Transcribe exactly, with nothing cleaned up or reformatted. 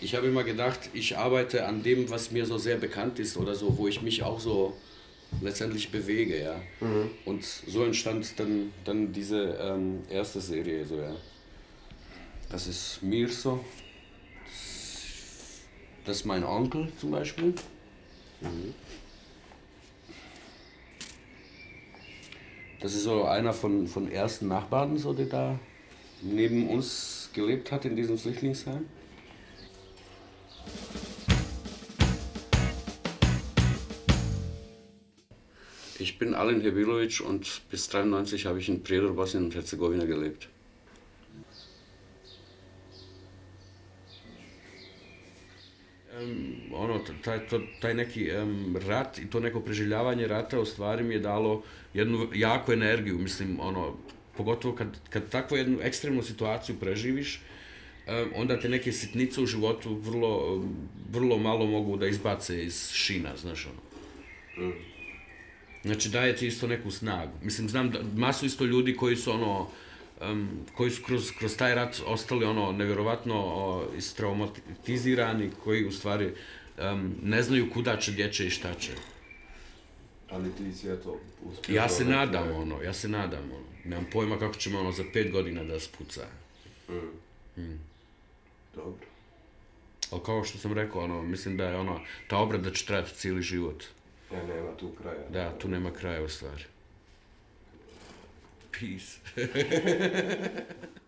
Ich habe immer gedacht, ich arbeite an dem, was mir so sehr bekannt ist oder so, wo ich mich auch so letztendlich bewege, ja. Mhm. Und so entstand dann, dann diese ähm, erste Serie, so, ja. Das ist Mirso, das ist mein Onkel zum Beispiel. Mhm. Das ist so einer von, von ersten Nachbarn, so, der da neben uns gelebt hat in diesem Flüchtlingsheim. Ich bin Alen Hebilovic und bis dreiundneunzig habe ich in Prijedor, Bosnien und Herzegowina gelebt. Um, ono, taj, to, taj neki um, rat i to neko preživljavanje rata u stvari mi je dalo jednu jaku energiju, mislim, ono, pogotovo kad, kad takvu jednu ekstremnu situaciju preživiš, um, onda te neke sitnice u životu vrlo, vrlo malo mogu da izbace iz šina, znaš, ono. Mm. Znači daje ti isto neku snagu. Mislim, znam da, masu isto ljudi koji su ono, um, koji su kroz, kroz taj rat ostali ono nevjerovatno o, istraumatizirani, koji u stvari um, ne znaju kuda će, gdje će i šta će. Ali ti si eto uspio... Ja se nadam ono, ja se nadam ono. Nemam pojma kako ćemo ono za pet godina da spuca. Mm. Mm. Dobro. Ali kao što sam rekao, ono, mislim da je ono, ta obrada će trajati cijeli život. Ja, nema tu kraja. Da, tu nema kraja u stvari. Peace.